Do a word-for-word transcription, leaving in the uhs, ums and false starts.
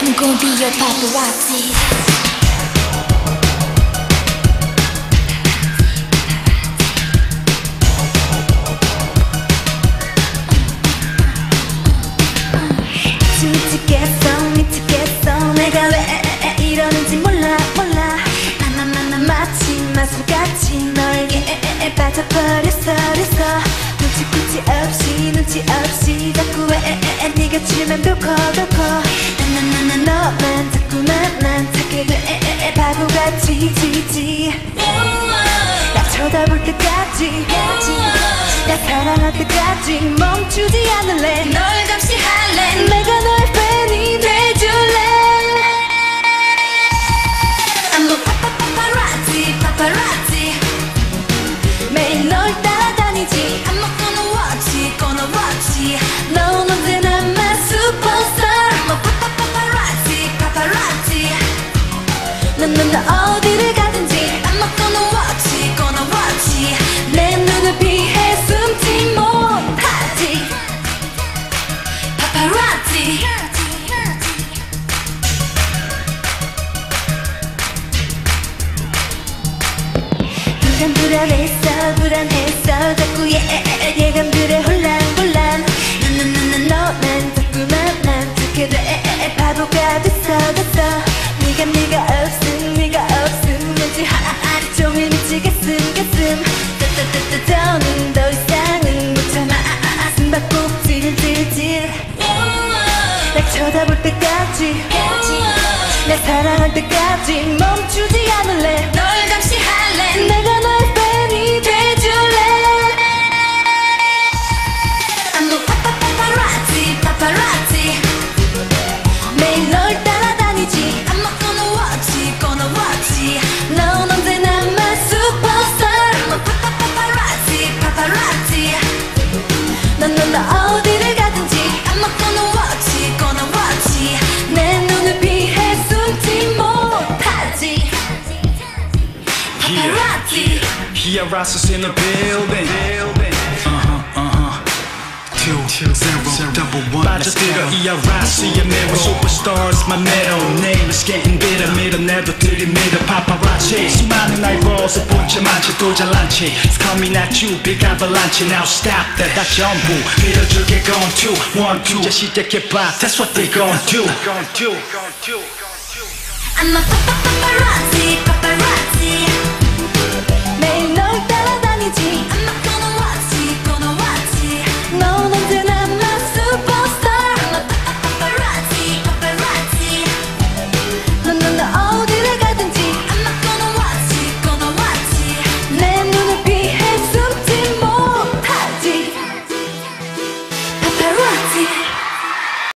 I'm gonna be your paparazzi. 미치겠어 미치겠어 내가 왜 이러는지 몰라 몰라 나나나나 마치 마술같이 너에게 빠져버렸어 버렸어 눈치 굳이 없이 눈치 없이 자꾸 왜 네가 치면 돌고 돌고 나나나나 너만 자꾸만 난 찾게 돼 바보같이 지지 나 쳐다볼 때까지 나 사랑할 때까지 멈추지 않을래 널 감시할래 내가 너의 팬이 돼줄래 I'm a paparazzi paparazzi 매일 널 따라다니지 I'm not gonna watch it gonna watch it 넌 언제나 my superstar I'm a paparazzi paparazzi 넌 넌 너 어디를 가든지 I'm not gonna watch it gonna watch it 내 눈을 피해 숨지 못하지 paparazzi 불안 불안했어 불안했어 자꾸 예, 예감들의 혼란 혼란 나나나나 너만 자꾸만 난 찾게 돼 바보가 됐어 됐어 네가 네가 없음 네가 없음 왠지 하루 종일 미치겠음 가슴 따따따따 더는 더 이상은 못 참아 숨바꼭 질질질 날 쳐다볼 때까지 날 사랑할 때까지 멈추지 않을래 널 감시할래 내가 너의 팬이 돼줄래 I'm a paparazzi paparazzi 매일 널 따라다니지 I'm not gonna watch it gonna watch it 넌 언제나 my superstar I'm a paparazzi paparazzi 넌 넌 너 어디를 가든지 I'm not gonna watch it gonna watch it 내 눈을 피해 숨지 못하지 paparazzi Here Ross in the building Uh-huh, uh-huh Two, zero, double one 빠져들어 이 아라시의 mirror Superstars my middle name is getting bitter 밀어내도 들이밀어 paparazzi 수많은 eyeballs 본체 많지 또 잘난 체 It's coming at you big avalanche Now stop that 다 전부 밀어줄게 gone two one two 이제 시작해봐 That's what they gon' do I'm a paparazzi paparazzi 매일 널 따라다니지